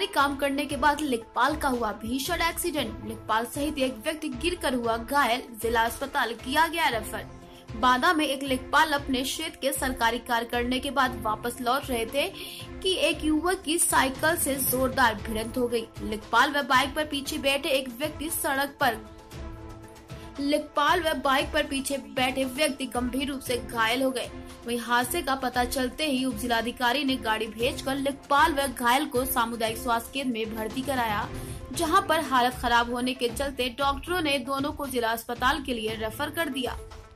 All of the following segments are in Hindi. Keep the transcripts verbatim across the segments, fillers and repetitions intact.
काम करने के बाद लेखपाल का हुआ भीषण एक्सीडेंट। लेखपाल सहित एक व्यक्ति गिरकर हुआ घायल, जिला अस्पताल किया गया रेफर। बांदा में एक लेखपाल अपने क्षेत्र के सरकारी कार्य करने के बाद वापस लौट रहे थे कि एक युवक की साइकिल से जोरदार भिड़ंत हो गई। लेखपाल व बाइक पर पीछे बैठे एक व्यक्ति सड़क पर लेखपाल व बाइक पर पीछे बैठे व्यक्ति गंभीर रूप से घायल हो गए। वहीं हादसे का पता चलते ही उप जिलाधिकारी ने गाड़ी भेजकर लेखपाल व घायल को सामुदायिक स्वास्थ्य केंद्र में भर्ती कराया, जहां पर हालत खराब होने के चलते डॉक्टरों ने दोनों को जिला अस्पताल के लिए रेफर कर दिया।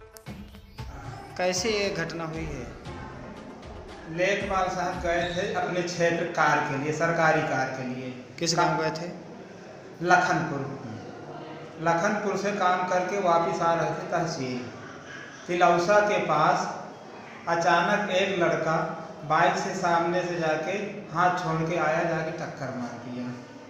कैसे ये घटना हुई है? लेखपाल साहब गए थे अपने क्षेत्र कार के लिए, सरकारी कार के लिए। किस गांव गए थे? लखनपुर। लखनपुर से काम करके वापस आ रहे थे तहसील। तिलौसा के पास अचानक एक लड़का बाइक से सामने से जाके हाथ छोड़ के आया, जाके टक्कर मार दिया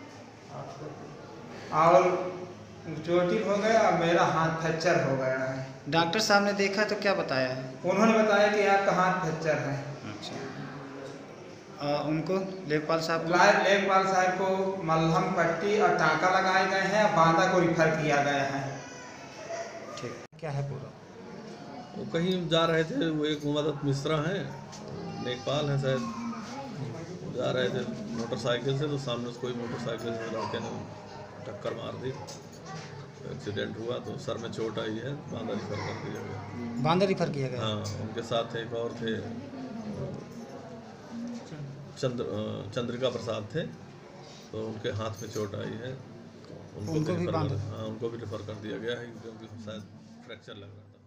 और चोटिल हो गया और मेरा हाथ फ्रैक्चर हो गया है। डॉक्टर साहब ने देखा तो क्या बताया है? उन्होंने बताया कि आपका हाथ फ्रैक्चर है। अच्छा। आ, उनको लेखपाल साहब लेखपाल साहब को मलहम पट्टी और टाँका लगाए गए हैं, बांदा को रिफर किया गया है। ठीक, क्या है पूरा? वो कहीं जा रहे थे, वो एक मदद मिश्रा हैं, लेखपाल हैं शायद, जा रहे थे मोटरसाइकिल से, तो सामने से कोई मोटरसाइकिल से लड़के ने टक्कर मार दी, एक्सीडेंट हुआ। तो सर में चोट आई है, बांदा रिफर कर दिया गया। बांदा रिफर किया गया? हाँ, उनके साथ एक और थे, चंद्र चंद्रिका प्रसाद थे, तो उनके हाथ में चोट आई है, उनको, उनको भी, भी हाँ उनको भी रिफर कर दिया गया है, क्योंकि शायद फ्रैक्चर लग रहा था।